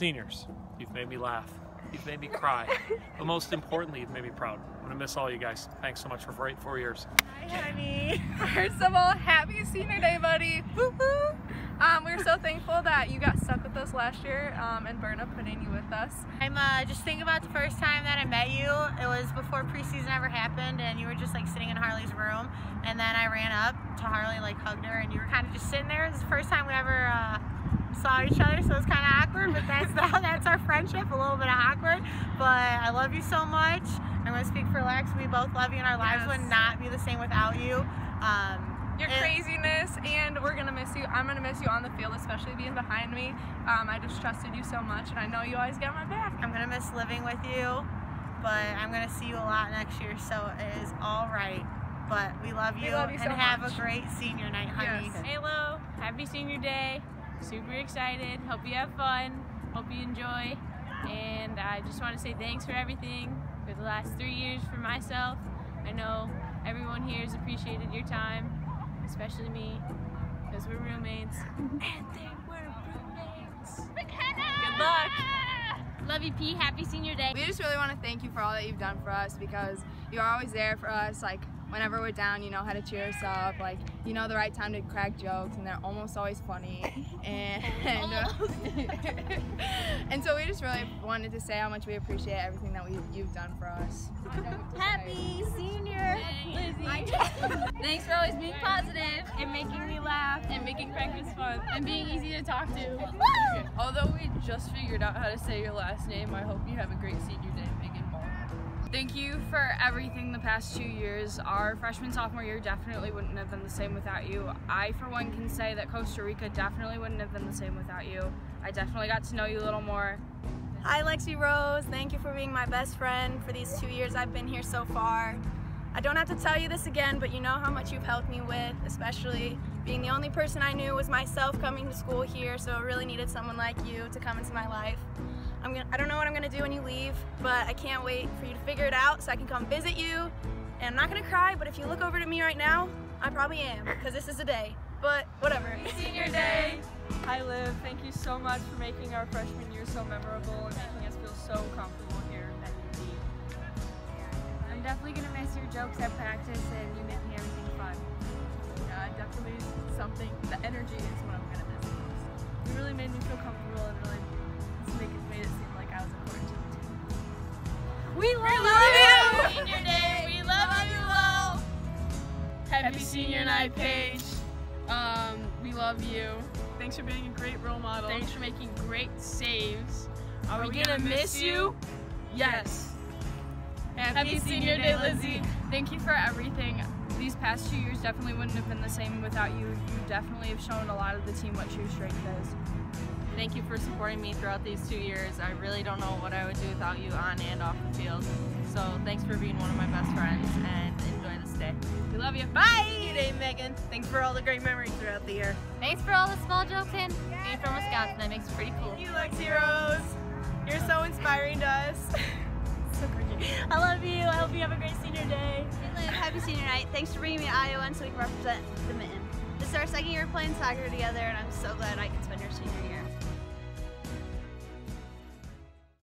Seniors, you've made me laugh. You've made me cry. But most importantly, you've made me proud. I'm gonna miss all you guys. Thanks so much for 4 years. Hi, honey. First of all, happy senior day, buddy. Woo-hoo. We're so thankful that you got stuck with us last year and Berna putting you with us. I'm just thinking about the first time that I met you. It was before preseason ever happened, and you were just like sitting in Harley's room, and then I ran up to Harley, like hugged her, and you were kind of just sitting there. It was the first time we ever saw each other, so it was kind of awkward, but that's our friendship, a little bit awkward, but I love you so much. I'm going to speak for Lex. We both love you, and our lives would not be the same without you. Your craziness, and we're gonna miss you. I'm gonna miss you on the field, especially being behind me. I just trusted you so much, and I know you always got my back. I'm gonna miss living with you, but I'm gonna see you a lot next year, so it is all right. But we love you, so and have much. a great senior night, honey. Yes. Hello, happy senior day. Super excited. Hope you have fun. Hope you enjoy. And I just want to say thanks for everything for the last 3 years for myself. I know everyone here has appreciated your time, especially me, because we're roommates. And they were roommates. Good luck. Love you, P. Happy senior day. We just really want to thank you for all that you've done for us, because you're always there for us. Like, whenever we're down, you know how to cheer us up. Like, you know the right time to crack jokes, and they're almost always funny. And so we just really wanted to say how much we appreciate everything that you've done for us. Happy senior Lizzie. Thanks for always being positive and making me laugh And making practice fun. and being easy to talk to. Although we just figured out how to say your last name, I hope you have a great senior day, Megan Ball. Thank you for everything the past 2 years. Our freshman-sophomore year definitely wouldn't have been the same without you. I, for one, can say that Costa Rica definitely wouldn't have been the same without you. I definitely got to know you a little more. Hi, Lexi Rose. Thank you for being my best friend for these 2 years I've been here so far. I don't have to tell you this again, but you know how much you've helped me with, especially being the only person I knew was myself coming to school here, so I really needed someone like you to come into my life. I don't know what I'm gonna do when you leave, but I can't wait for you to figure it out so I can come visit you. And I'm not gonna cry, but if you look over to me right now, I probably am, because this is the day. But whatever. Senior day! Hi Liv, thank you so much for making our freshman year so memorable and making us feel so comfortable here at UD. I'm definitely going to miss your jokes at practice and you making everything fun. Yeah, definitely something. The energy is what I'm gonna miss most. You really made me feel comfortable and really made it seem like I was important to the team. We love you! Senior day, we love you all! Happy senior night, Paige. We love you. Thanks for being a great role model. Thanks for making great saves. Are we gonna miss you? Yes. Happy senior day, Lizzie. Thank you for everything. These past 2 years definitely wouldn't have been the same without you. You definitely have shown a lot of the team what true strength is. Thank you for supporting me throughout these 2 years. I really don't know what I would do without you on and off the field. So thanks for being one of my best friends, and enjoy this day. We love you. Bye! Senior day, Megan. Thanks for all the great memories throughout the year. Thanks for all the small jokes and being from Wisconsin. That makes it pretty cool. Thank you, Lexi Rose. You're so inspiring to us. So cringy. I love you. I hope you have a great senior day. Hey, Liv, happy senior night. Thanks for bringing me to Iowa so we can represent the Mitten. This is our second year playing soccer together, and I'm so glad I can spend your senior year.